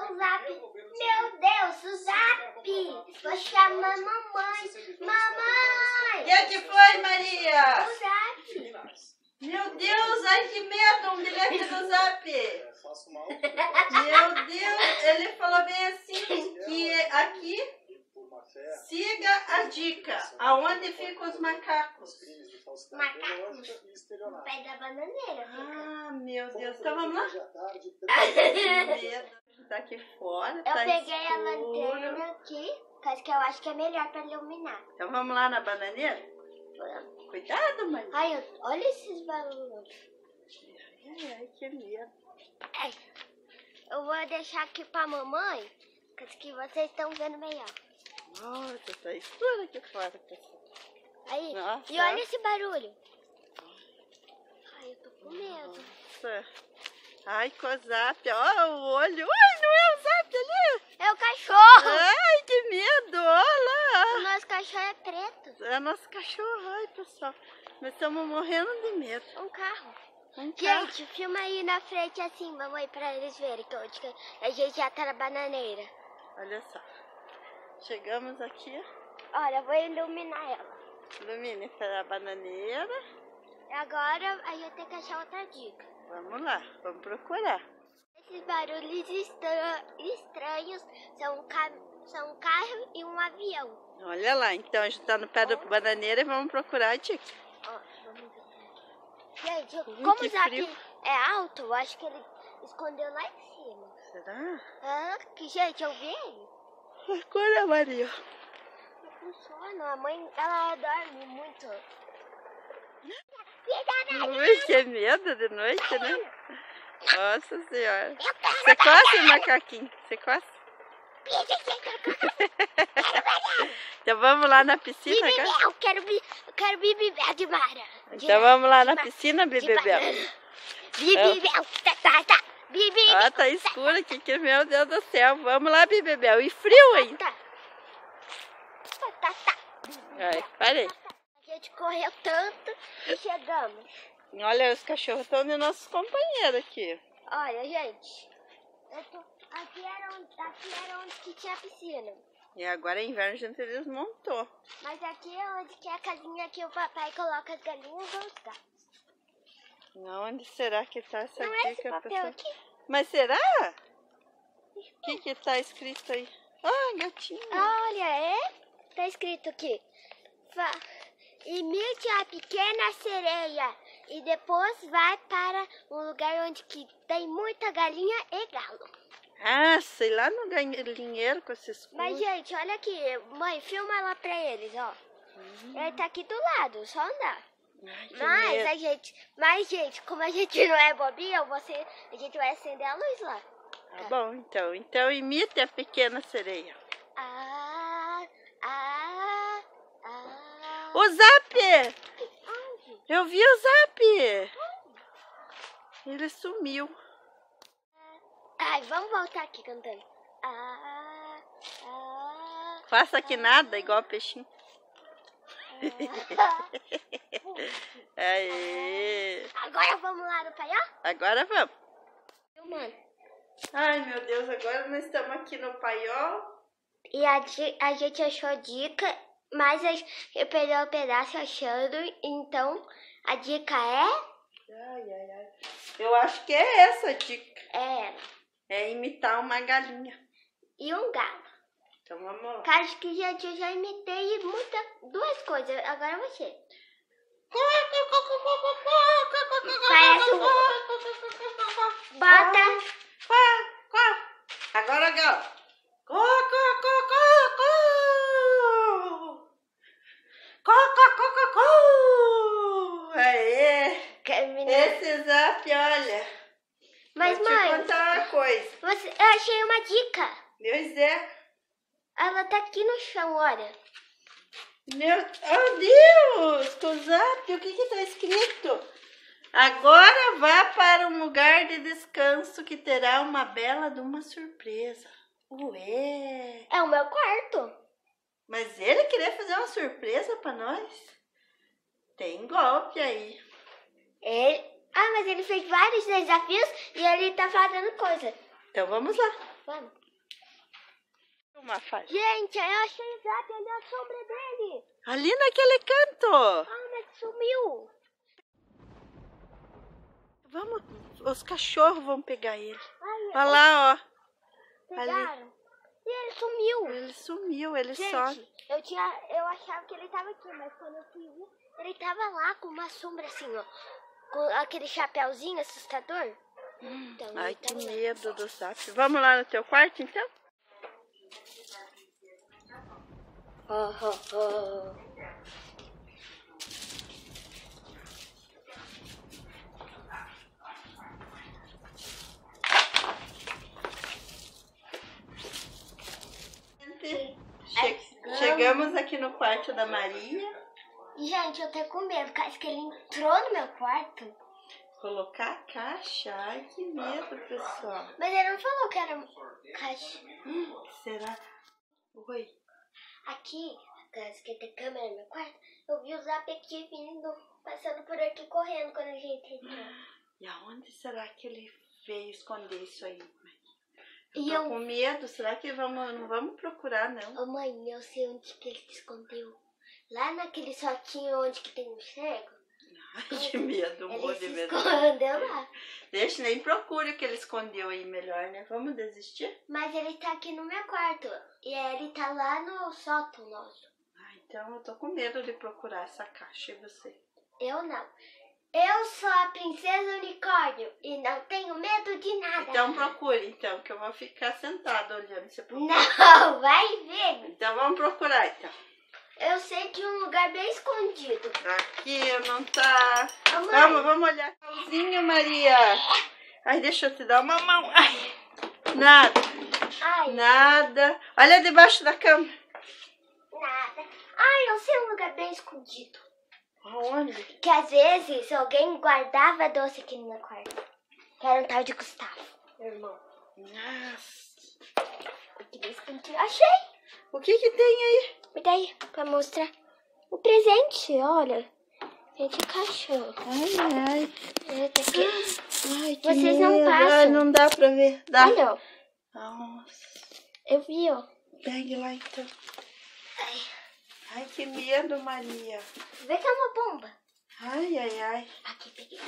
o Zap. Meu Deus, o Zap. Vou chamar mamãe. Mamãe. Que foi, Maria? O Zap. Meu Deus, ai que medo, um bilhete do Zap. Meu Deus, ele falou bem assim, que aqui, siga a dica, aonde ficam os macacos. Macacos. No pé da bananeira. Ah, meu Deus, então vamos lá? Que medo, tá aqui fora, Eu tá peguei a escuro. lanterna aqui, que eu acho que é melhor pra iluminar. Então vamos lá na bananeira? Cuidado, Maria. Ai, olha esses barulhos. Ai, que medo. Ai, eu vou deixar aqui pra mamãe, que vocês estão vendo melhor. Nossa, tá escuro aqui fora, pessoal. Aí, Nossa. e olha esse barulho. Ai, eu tô com medo. Nossa. Ai, com o Zap, ó o olho. Ai, não é o Zap ali? É o cachorro. Ai, que medo, olha O nosso cachorro é preto. lá. É nosso cachorro, ai, pessoal. Nós estamos morrendo de medo. Um carro. Um carro. Gente, filma aí na frente assim, mamãe, pra eles verem que a gente já tá na bananeira. Olha só. Chegamos aqui, Olha, eu vou iluminar ela. ilumine para a bananeira. Agora a gente tem que achar outra dica. Vamos lá, vamos procurar. Esses barulhos estranhos são um carro e um avião. Olha lá, então a gente tá no pé da bananeira e vamos procurar a dica. Ó, vamos ver. Gente, como que o Zap frio. é alto, eu acho que ele escondeu lá em cima. Será? Ah, que gente, eu vi ele. Procura, Maria. Tô com sono, a mãe, ela dorme muito. Ui, que medo de noite, né? Nossa senhora. Você coça, macaquinho? Você coça? Então vamos lá na piscina agora? Eu quero bibibel de mara. Então vamos lá na piscina, Bibibel. Bibibel, tá. Bibibel. Ah, tá escuro aqui, que meu Deus do céu. Vamos lá, Bibibel. E frio ainda. Tá. Ai, parei. A gente correu tanto e chegamos. Olha, os cachorros estão de nossos companheiros aqui. Olha, gente. Aqui era onde que tinha a piscina. E agora é inverno, a gente desmontou. Mas aqui é onde que é a casinha que o papai coloca as galinhas ou os gatos. Onde será que tá essa Não é esse dica, papel pessoal? aqui? Mas será? O que tá escrito aí? Ah, gatinho. Olha, tá escrito aqui. Imite a pequena sereia e depois vai para um lugar onde que tem muita galinha e galo. Ah, sei lá no galinheiro com esses Mas, gente, olha aqui. Mãe, filma lá pra eles, ó. Ele tá aqui do lado, só andar. Ai, que Mas medo. gente, como a gente não é bobinha, a gente vai acender a luz lá. Tá bom, então. Então imite a pequena sereia. O Zap! Onde? Eu vi o Zap! Ele sumiu. Ai, vamos voltar aqui cantando. Faça que nada, igual peixinho. Aí. Agora vamos lá no paiol? Agora vamos. Mano. Ai, meu Deus, agora nós estamos aqui no paiol. E a gente achou dica, mas eu perdi um pedaço achando, então a dica Ai. Eu acho que é essa a dica. É imitar uma galinha. E um galo. Então vamos lá. Acho que gente, eu já imitei duas coisas, agora você. Parece Bota. Agora, galo. Aê! Esse Zap, olha. Mas, vou mãe, te contar uma coisa. eu achei uma dica. Pois é. Ela tá aqui no chão, olha. Oh Deus, com o Zap, o que tá escrito? Agora vá para um lugar de descanso que terá uma bela de uma surpresa. Ué! É o meu quarto. Mas ele queria fazer uma surpresa para nós? Tem golpe aí. Mas ele fez vários desafios e ele tá fazendo coisa. Então vamos lá. Vamos. Uma faz. Gente, eu achei o Zap, olha a sombra dele. Ali naquele canto. Ah, mas sumiu. Vamos, os cachorros vão pegar ele. Ai, Olha lá, ó. pegaram. E ele sumiu. Ele sumiu, ele Gente, some. eu achava que ele tava aqui, mas quando eu fui ver, ele tava lá com uma sombra assim, ó. Com aquele chapéuzinho assustador. Então, Ai, ele que tava lá. medo do Zap. Vamos lá no teu quarto, então? Chegamos aqui no quarto da Maria. Gente, eu tô com medo, acho que ele entrou no meu quarto. Colocar a caixa. Ai, que medo, pessoal. Mas ele não falou que era caixa. Será? Oi. Aqui, atrás que tem câmera no meu quarto, eu vi o Zap aqui vindo, passando por aqui correndo quando a gente entrou. E aonde será que ele veio esconder isso aí? E Eu tô com medo. Será que não vamos procurar, não? Ô mãe, eu sei onde que ele se escondeu. Lá naquele soquinho onde que tem um cego. Ai, que medo, Ele morro de se medo. escondeu lá. Deixa, nem procure o que ele escondeu aí melhor, né? Vamos desistir? Mas ele tá aqui no meu quarto. E ele tá lá no sótão nosso. Ah, então eu tô com medo de procurar essa caixa. E você? Eu não. Eu sou a princesa unicórnio e não tenho medo de nada. Então procure, então, que eu vou ficar sentada olhando você procura. Não, vai ver. Então vamos procurar, então. Eu sei de um lugar bem escondido. Aqui não tá. Ô, mãe. Vamos olhar. Pauzinho, Maria. Ai, deixa eu te dar uma mão. Ai, nada. Ai, Nada. Olha debaixo da cama. nada. Ai, eu sei um lugar bem escondido. Aonde? Que às vezes alguém guardava doce aqui no meu quarto. Que era um tal de Gustavo, meu irmão. Nossa. Aqui bem escondido. Achei! O que que tem aí? Me dá aí pra mostrar o presente, olha. É de cachorro. Ai, É, tá aqui. ai, que Vocês não medo. passam. Ai, não dá pra ver. Dá. Olha, ó. Nossa. Eu vi, ó. Pegue lá, então. Ai, Ai, que medo, Maria. vê que é uma bomba. Ai, ai, ai. Aqui, peguei.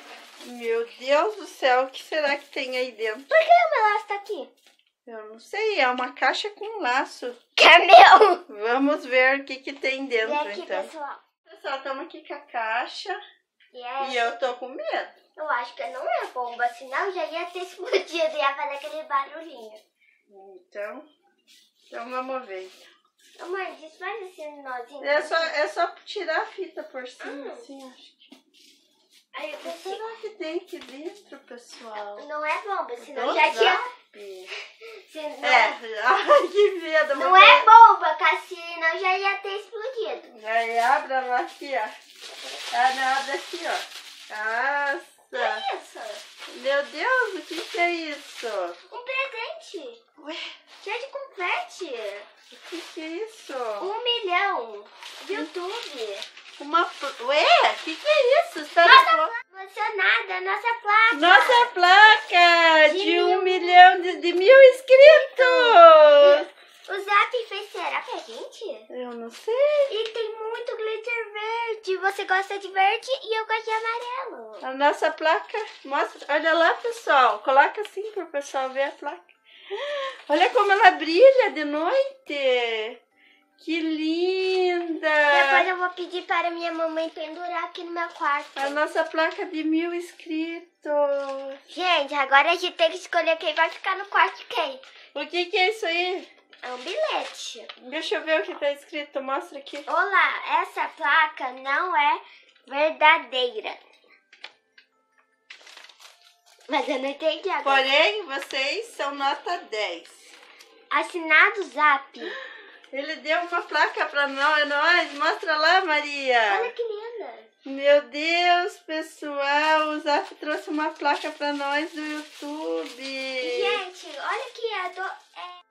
Meu Deus do céu, o que será que tem aí dentro? Por que o meu laço tá aqui? Eu não sei, é uma caixa com laço. Que é meu! Vamos ver o que que tem E dentro, aqui, então. pessoal. Pessoal, estamos aqui com a caixa E e eu tô com medo. eu acho que não é bomba, senão já ia ter explodido e ia fazer aquele barulhinho. Então vamos ver. Ô, mãe, desfaz esse nozinho. É só tirar a fita por cima, assim, acho que. Aí eu O que pensei, será que tem aqui dentro, pessoal? não é bomba, senão Do já tinha... Zap. Senão, Ai, que medo. não é bomba, senão já ia ter explodido. Aí abre ela aqui, ó. Abre aqui, ó. Nossa. Que isso? Meu Deus, o que é isso? Um presente. Ué, Cheio de confete. o que é isso? 1 milhão. YouTube. Ué, o que é isso? Está Emocionada, nossa placa. Nossa placa De de 1 mil. milhão de 1.000 inscritos. O Zap fez será pra gente? Eu não sei. E tem muito glitter verde. Você gosta de verde e eu gosto de amarelo. A nossa placa, mostra, olha lá, pessoal. Coloca assim para o pessoal ver a placa. Olha como ela brilha de noite. Que linda. Depois eu vou pedir para minha mamãe pendurar aqui no meu quarto. A nossa placa de 1.000 inscritos. Gente, agora a gente tem que escolher quem vai ficar no quarto de quem. O que é isso aí? É um bilhete. Deixa eu ver o que está escrito. Mostra aqui. Olá, essa placa não é verdadeira. Mas eu não entendi agora. Porém, vocês são nota 10. Assinado Zap. Ele deu uma placa para nós. Mostra lá, Maria. Olha que linda. Meu Deus, pessoal. O Zap trouxe uma placa para nós do YouTube. Gente, olha aqui. E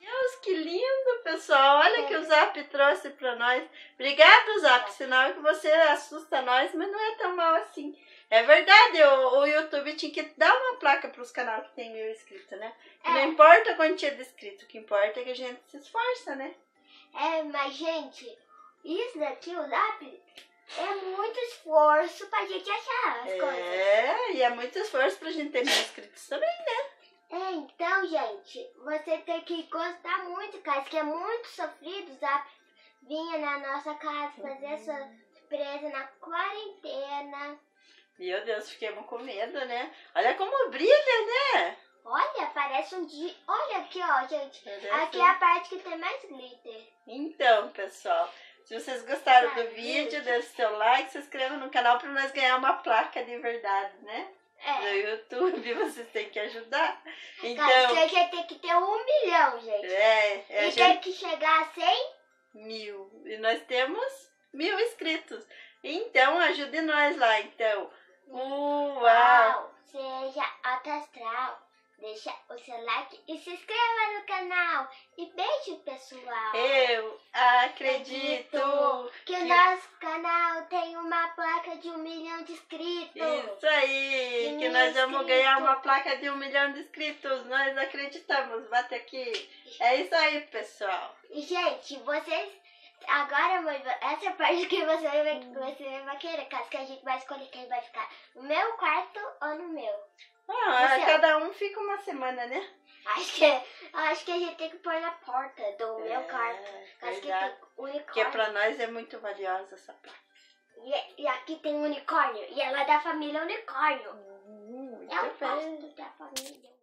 Deus, que lindo, pessoal. Olha que o Zap trouxe pra nós. Obrigado, Zap. Sinal que você assusta nós, mas não é tão mal assim. É verdade, o YouTube tinha que dar uma placa pros canais que tem 1000 inscritos, né? Não importa a quantia de inscritos, o que importa é que a gente se esforça, né? Mas gente, isso daqui, o Zap, é muito esforço pra gente achar as coisas. E é muito esforço pra gente ter 1000 inscritos também, né? Então, gente, você tem que gostar muito, cara, que é muito sofrido. O Zap vinha na nossa casa fazer essa surpresa na quarentena. Meu Deus, fiquemos com medo, né? Olha como brilha, né? Olha, parece um dia. Olha aqui, ó, gente. Aqui é a parte que tem mais glitter. Então, pessoal, se vocês gostaram do vídeo, deixe seu like, se inscreva no canal para nós ganhar uma placa de verdade, né? No YouTube, vocês têm que ajudar. Então, a gente tem que ter 1 milhão, gente. E tem que chegar a 100 mil. E nós temos 1000 inscritos. Então, ajude nós lá, então. Uau! Seja alto astral. Deixa o seu like e se inscreva no canal. E beijo, pessoal. Eu acredito que o nosso canal tem uma placa de 1 milhão de inscritos. Isso aí, que nós vamos ganhar uma placa de 1 milhão de inscritos. Nós acreditamos. Bate aqui. É isso aí, pessoal. E, gente, vocês... Agora, mãe, essa parte que você vai querer, caso que a gente vai escolher quem vai ficar no meu quarto ou no meu. Cada um fica uma semana, né? Acho que a gente tem que pôr na porta do meu quarto. Caso que tem unicórnio. Porque pra nós é muito valiosa essa placa. E aqui tem um unicórnio. E ela é da família unicórnio. Muito Eu gosto da família.